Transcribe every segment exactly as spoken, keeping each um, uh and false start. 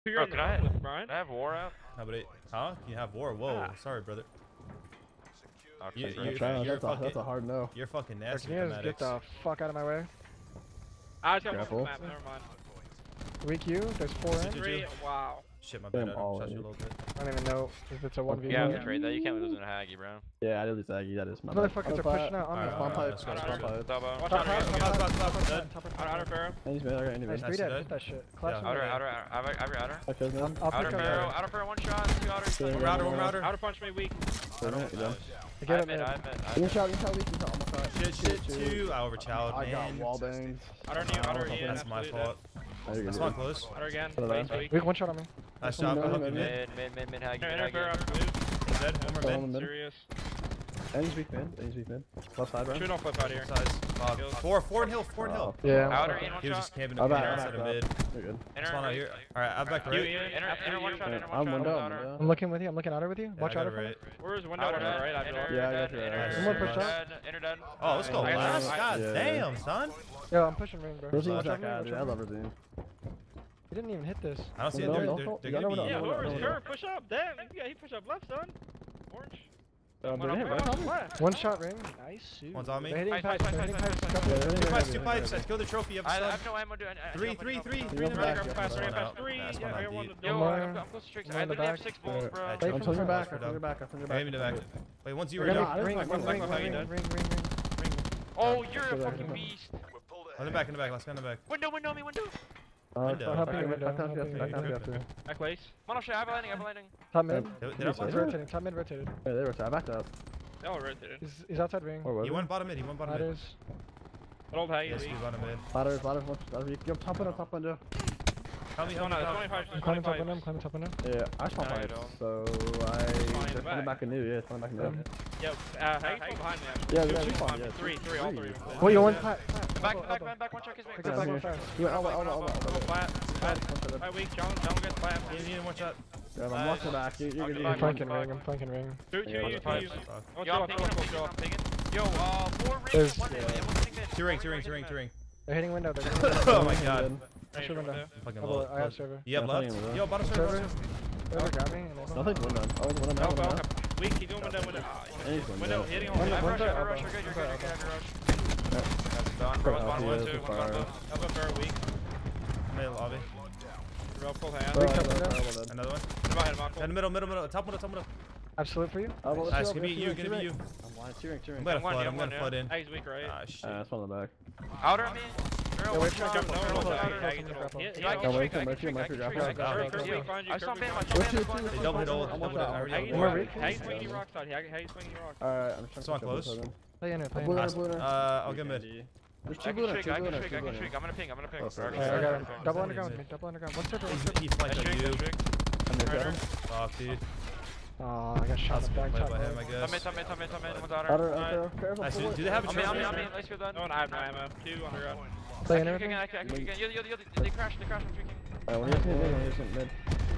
Bro, can I, with Brian? Can I have war out? No, but it, huh? Can you have war? Whoa, ah. Sorry, brother. You, you're, you're that's, fucking, a, that's a hard no. You're fucking nasty. Can you just get the fuck out of my way? I just got the map, never mind. Weak you, there's four in. Three, wow. Shit, my bad, I don't trust you a little bit. I don't even know if it's a one v one. Yeah, I have to trade that. You can't lose in a Haggy, bro. Yeah, I did lose Haggy, that is my bad. Motherfuckers are pushing out on me. Spawn pipe, spawn pipe. Watch out, outer, outer barrel. He's mid, I got any There's three dead, hit that shit. Outer, outer, outer, outer, outer. I'll pick Outer barrel, outer barrel, one shot, two outer. One router, one router. Outer punch me weak. I don't know. I get it, man. You shot, you shot weak, you shot on my side. Shit, shit, two. I overchowed, man. I got wall bangs. Outer new, outer in. That's my fault. That's not close. Outer again. Weak, one shot on me. Nice job, I hope you mid. Mid, mid, mid, Haggy, mid, Haggy. Dead, one more mid. Serious. Enemies weak mid, enemies weak mid. Left side, right? Shoot off flip out here. Uh, four, four in hill, four in hill. Yeah. Outer in, one shot. He was just camping up here instead of mid. You're good. Spawn out here. Alright, I'm back right. Enter one shot, enter one shot. I'm window. I'm looking with you, I'm looking outer with you. Watch outer for me. Where's window? Outer, right? Yeah, I got you. Someone push up. Enter dead. Oh, let's go last. God damn, son. Yo, I'm pushing ring, bro. Rosine, watch out, guys. I love Rosine. He didn't even hit this. I don't see it. They're, they're, they're gonna be. Yeah, whoever's her, push up. Damn, yeah, he pushed up left, son. Orange. Uh, right? One shot ring. Nice. One's on me. Hitting nice, pipes, nice, hitting nice, pipes. nice, Couple. Two pipes, two pipes. Let's go the trophy. You have a I, I sub. have no ammo. Do, I, Three, three, three. Three in the back. back. Fast, One fast, out. three. That's Yeah, one I out want deep. to. Yo, I'm close to tricks. I literally have six balls, bro. I'm telling you back, I'm telling you back, I'm telling you back. Maybe in the back. Wait, once you were Ring, down. ring, ring, ring, ring, ring, ring, ring. Oh, you're a fucking beast. In the back, in the back. Let's go in the back. Window, window, me, window. Uh, Window. back down, back down, back down, back down. Back lace. Come on, shit, I have a landing, I have a landing. Top mid. Did I He's rotating, top mid rotated. Hey, they were I backed up. They all rotated. He's, he's outside ring. He went bottom mid. He went bottom mid. Ladders. Old Haggy. Yes, he bottom mid. Ladders, ladders, ladders. Yo, top window, top window. Tell me, no, no, twenty-five, I'm climbing top window, I'm climbing top window. Yeah, I spawned pipes, so I... They're coming back anew, yeah, it's coming back anew. Yep, uh, Haggy's still behind me. Yeah, yeah, we spawned, yeah. Three, three, all three. Wait, you one pipe. Back, back, back, back, one check his Pick up back one fire. He went elbow, elbow, elbow, elbow. Flat, flat, flat weak, John, John will get the flat. You need one shot. Yeah, I'm watching back, you're gonna I'm flanking ring, I'm flanking ring. Two, two, you, two, you. Yo, I'm picking, I'm picking, I'm picking. Yo, uh, four rings, one mid, one hitting mid. Two ring, two ring, two ring, two ring. They're hitting window, they're hitting window. Oh my god. Extra window. Fucking Double, I have server. You have left? Yo, bottom server. Server got me. Nothing window. Oh, window now, window now. Weak, keep doing window, window. Anything, Window, hitting on One, window. one, Rush, one, rush, one, you're good, you're good, you're good, rush. Yeah. Done, bro, one, one, two, one, one, Fire. up very weak. Middle lobby. Real full hand. Another one. In In the middle, middle, middle. Top middle, top middle. Absolute for you. Nice, give me you, give me you. I'm blind, two ring, two ring. I'm gonna flood, I'm gonna flood in. He's weak, right? Ah, shit. Uh, that's one in the back. Outer me. Yeah, wait for Jump, me. no, no, no, Outer. I can grapple. Yeah, I can trick, I can trick, I can trick, I can trick. I saw him, I saw him. They double hit old, double hit. I already Haggy's have More one. weak. Haggy's swinging rock side. Haggy's swinging rock. Alright, I'm trying Someone to close. close. Play in it, play in Blue it. runner, blue runner. Uh, I'll get mid. There's I two can blue runners, trick, two I blue can runners, trick, two I blue can trick. runners. I'm gonna ping, I'm gonna ping. Oh, sorry. Alright, I got him. Double underground, mid, double underground. One server, one server. He flanked on you. I'm gonna get him. Fuck, dude. Aw, I got shot in the back Played top. by him, I Top guess. mid, top mid, top mid, top mid. One's outer. Outer, outer, careful. Nice, pull dude. it. Do they have a I'm in, I'm in, treasure? I'm in. Let's go done. No, I have no ammo. Two underground. Play I in can it. kick again, I can kick again. Yo, yo, yo, they crashed, they crashed, I'm drinking. Alright, when he's mid, when he's mid.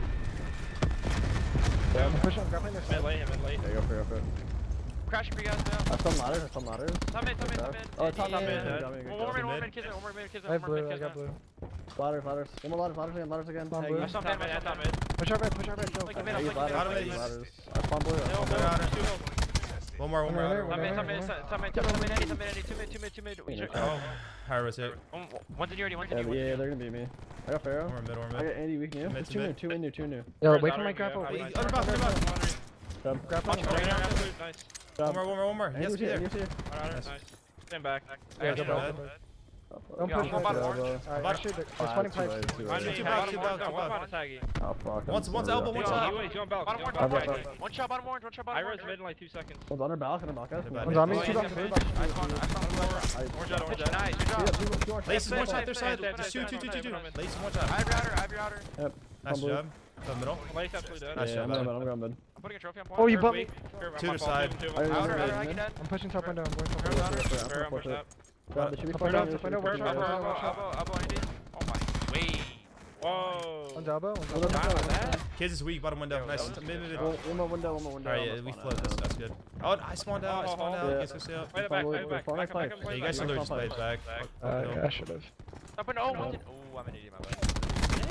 I'm pushing, I'm grappling this. Mid late, mid late. Yeah, go for it, go for it. Crashing for you guys now. I have some ladders, I have some ladders. Top mid, top mid, top mid. Oh, top Yeah. mid. One more mid, one more mid, kiss it, one more mid, kiss it, I have one more blue, mid, I kiss got it. blue. Ladders, ladders. One more ladders, ladders again, ladders again. Spawn Hey, blue. you- I saw mid, I saw mid. Push our red, push our red, go. Flick him in, Hey, I'm you flicking him in, ladders, flicking him in. ladders. I spawned blue. I No, spawned no, blue. Outer. two hills. One more, one more. One outer. more, Top mid, top mid, one more. top mid, top mid, top mid, top mid, two mid, two mid, two mid, two mid. Oh, Harry was hit. One- One's in you already, one's in Yeah, you. but yeah, they're gonna beat me. I got Pharaoh. One more mid, one I more got mid. Andy weak new. Mid It's to two new, mid. two in new, two new. Yo, Where's wait for outer my ring? grapple. Yeah, Wait, nice. Underbox, underbox. Grab. grapple. Watch right now, absolute, nice. One more, one more, one more. He has to be there. Andy's here. Outer, nice. Stand back. Yeah, I got go you. back. Don't Yeah, push I'm me. about orange. Alright, actually, they're Ah, spawning too pipes. late, too Mind late. me, Two bottom box, two one, box, no, two one box. bottom Haggy. Oh fuck. Once- I'm once sorry. elbow, one He's shot. on- he's on balcony, Bottom he's one, on bottom balcony. one. One shot, bottom orange, one shot, bottom I orange. res mid in like two seconds. One's under balcony, under balcony. They're One's on me, Oh, two yeah, box, yeah, two yeah. box. I spawned, I spawned one. Orange out, orange Pitch, out. nice, good Yeah, job. two, two, two, Lace is one Safe, shot their safe, side. safe, Just safe, two, two, two, safe, two. safe. Lace is one I shot. have your outer, I have your outer. Yep. Nice Blue. job. The middle. Lace absolute dead. Nice Yeah, job, I'm buddy. going, I'm going mid. I'm putting a trophy on Oh, point. you bumped me. Two to side. I was Outer, mid, outer, Haggy mid. dead. I'm pushing top window. I'm going top Fair, window. outer. Fair, Fair, I'm push pushing up. God, there should be Up four and down, down, up there and should be down, four watch down. out. Elbow, elbow, elbow, Andy. Oh my, wait. Whoa. One's elbow, one's Well, elbow. that's Down not- that? Kids is weak, bottom window. Nice. Mid, mid, mid. One one more window, one more window. Alright, yeah, I'm we gonna flood spawn this. out. That's good. Oh, I spawned out. I spawned out. Yeah. You guys can stay up. Wait, back, Follow- back, back, follow back, back, pipe. back, Yeah, you back, guys back. should just play back. Uh, yeah, I should have. Up and oh, one's in. Oh, I'm an idiot, my bad.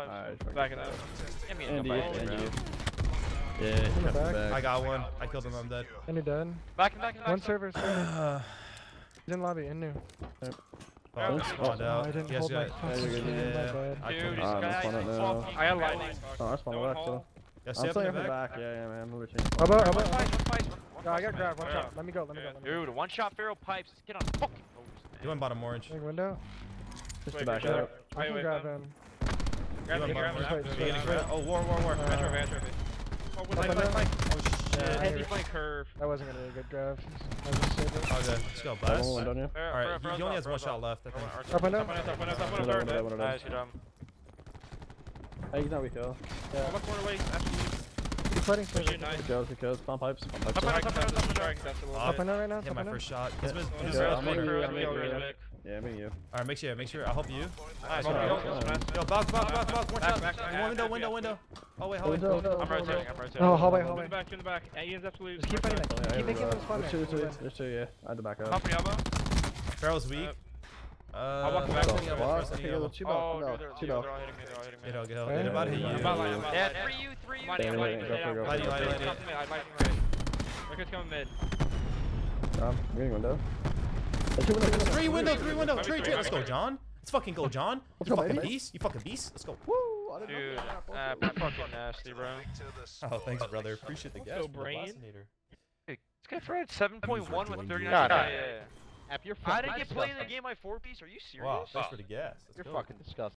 pipes. Alright, Backing up. Give me a And no you, pipes, and bro. you. Yeah, In the got the back. back. I got one. I killed him. I'm dead. And you're dead. Back and back and back. One server, server. Uh, He's in lobby, in new. oh, Oh, spawned Oh, out. I didn't Yes, hold yeah. my Yeah, fucking you're good, hand, yeah. my bad. I Dude, killed this him. Ah, guy that's fun is to know. fucking I got crazy. lightning. Oh, that's fun to Going watch, hole. though. Yeah, I'm step staying in for the back. back. Yeah, yeah, man. Move it. Elbow, One elbow. pipes, one pipes, one No, I got pipes, grabbed, one man. shot. Let me go, let me go, let me go. Dude, one shot Pharaoh pipes. Get on fucking post, You went man. bottom orange. Big window. Just Wait, to back for sure. up. I can wait, grab wait, him. Grab You me, went grab bottom me. orange. Wait, Beginning, wait, grab. Oh, war, war, war. Uh, Metro, metro. Oh, with Up light, and light, down. light. Oh, Yeah, shit. Heavy flank curve. That wasn't gonna be a good grab. I just saved it. Okay, let's go, Got blast. one don't you? Alright, he, he only has one shot left, I think. Up and down. Up and up, up and up, up and One up, down, up one down, one down. Nice, good job. Hey, he's not weak, though. Yeah. Left corner way, absolutely. Keep fighting. Push it, nice. Good kills, good kills. Pump pipes. Pump pipes. Up and up, up and up, up and up. Strike, that's a little Up Up and down right now. Hit Up my and down. first shot. Yeah. His, his, Yeah, his I'm rail's gonna bigger. do- Girls, I'm we gonna go, do- girls, Vic. Yeah, me and you. Alright, make sure, make sure. I'll help you. Nice. Come on, Yo, come on. Yo, box, box, box, box. One Back, shot. back, back, One window, back, window, back. window. Oh wait, hallway. Window, window, I'm window, rotating. window. I'm rotating. Oh, hallway, Two in hallway. the back, two in the back. And Ian's absolute. Just keep fighting Yeah, that. Keep making bro. them fun. There's two, there's two, there's two, yeah. I had to back up. Top for elbow. Barrel's weak. Yep. Uh, I'll walk back first to thing the ever, What? first thing Okay, ever. yo, two Oh, bell, dude, no, they're, two they're all bell. hitting me. They're all hitting me. Get out, get out. Hey. They're about to hit I'm you. about lighting, I'm about Yeah, lighting. three you, three you. I'm lighting, I'm Damn, lighting, go stay for it, down. go for it. Lighting, lighting, Come lighting. to mid, I'm lighting right. Record's coming mid. Um, green window. There's two windows. Three window, three window. Maybe Trade, three, trade. Let's go, maybe. John. Let's fucking go, John. Let's You go, fucking baby. beast. You fucking beast. Let's go. Woo! I didn't Dude, know that. uh, fucking nasty, bro. Oh, thanks, brother. Appreciate the Let's gas. go, from the brain. Blasinator. This guy thread seven point one with thirty-nine. God, Yeah, alright. yeah, yeah. App, you're I fucking didn't get played in the disgusting. game by four piece. Are you serious? Wow, thanks for the gas. Let's You're go. fucking disgusting.